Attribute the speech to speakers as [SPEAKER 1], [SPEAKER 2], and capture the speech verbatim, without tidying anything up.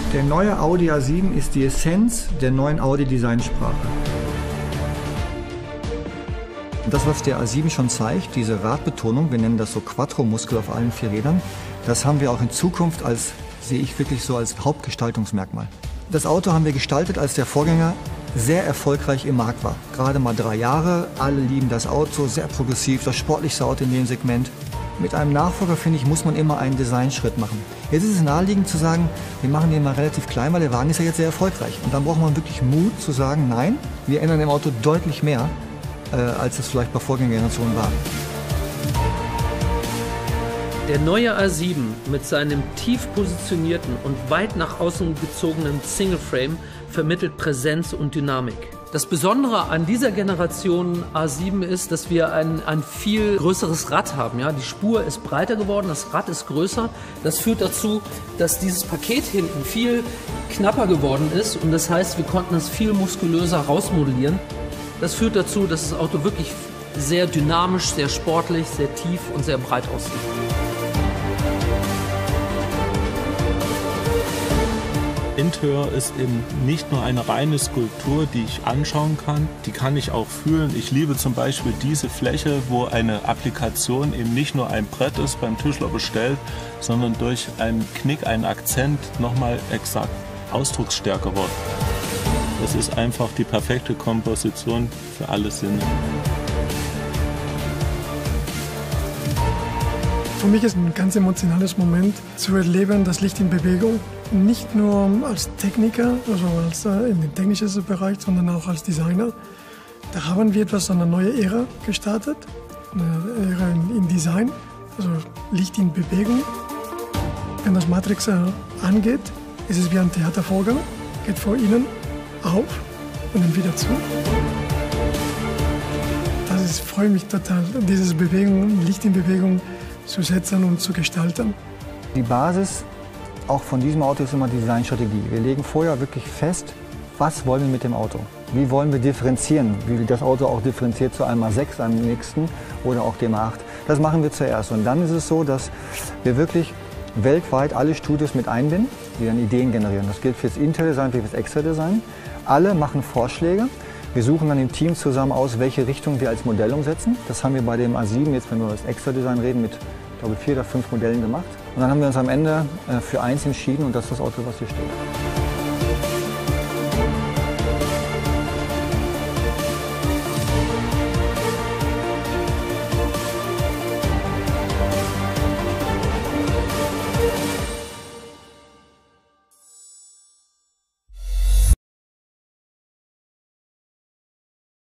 [SPEAKER 1] Der neue Audi A sieben ist die Essenz der neuen Audi-Designsprache. Das, was der A sieben schon zeigt, diese Radbetonung, wir nennen das so Quattro-Muskel auf allen vier Rädern, das haben wir auch in Zukunft als, sehe ich wirklich so als Hauptgestaltungsmerkmal. Das Auto haben wir gestaltet, als der Vorgänger sehr erfolgreich im Markt war. Gerade mal drei Jahre, alle lieben das Auto, sehr progressiv, das sportlichste Auto in dem Segment. Mit einem Nachfolger, finde ich, muss man immer einen Designschritt machen. Jetzt ist es naheliegend zu sagen, wir machen den mal relativ klein, weil der Wagen ist ja jetzt sehr erfolgreich. Und dann braucht man wirklich Mut zu sagen, nein, wir ändern im Auto deutlich mehr, äh, als es vielleicht bei Vorgängergenerationen war.
[SPEAKER 2] Der neue A sieben mit seinem tief positionierten und weit nach außen gezogenen Single-Frame vermittelt Präsenz und Dynamik. Das Besondere an dieser Generation A sieben ist, dass wir ein, ein viel größeres Rad haben. Ja? Die Spur ist breiter geworden, das Rad ist größer. Das führt dazu, dass dieses Paket hinten viel knapper geworden ist und das heißt, wir konnten es viel muskulöser rausmodellieren. Das führt dazu, dass das Auto wirklich sehr dynamisch, sehr sportlich, sehr tief und sehr breit aussieht.
[SPEAKER 3] Interieur ist eben nicht nur eine reine Skulptur, die ich anschauen kann, die kann ich auch fühlen. Ich liebe zum Beispiel diese Fläche, wo eine Applikation eben nicht nur ein Brett ist, beim Tischler bestellt, sondern durch einen Knick, einen Akzent nochmal exakt ausdrucksstärker wird. Das ist einfach die perfekte Komposition für alle Sinne.
[SPEAKER 4] Für mich ist ein ganz emotionales Moment zu erleben, das Licht in Bewegung. Nicht nur als Techniker, also als, äh, in dem technischen Bereich, sondern auch als Designer. Da haben wir etwas, eine neue Ära gestartet, eine Ära in, in Design, also Licht in Bewegung. Wenn das Matrix äh, angeht, ist es wie ein Theatervorgang, geht vor Ihnen auf und dann wieder zu. Das ist, freut mich total, diese Bewegung, Licht in Bewegung zu setzen und zu gestalten.
[SPEAKER 1] Die Basis auch von diesem Auto ist immer die Designstrategie. Wir legen vorher wirklich fest, was wollen wir mit dem Auto? Wie wollen wir differenzieren? Wie das Auto auch differenziert zu einem A sechs, einem nächsten oder auch dem A acht. Das machen wir zuerst. Und dann ist es so, dass wir wirklich weltweit alle Studios mit einbinden, die dann Ideen generieren. Das gilt für das Interior-Design, für das Exterior-Design. Alle machen Vorschläge. Wir suchen dann im Team zusammen aus, welche Richtung wir als Modell umsetzen. Das haben wir bei dem A sieben, jetzt wenn wir über das Exterior-Design reden, mit ich glaube, vier oder fünf Modellen gemacht. Und dann haben wir uns am Ende für eins entschieden und das ist das Auto, was hier steht.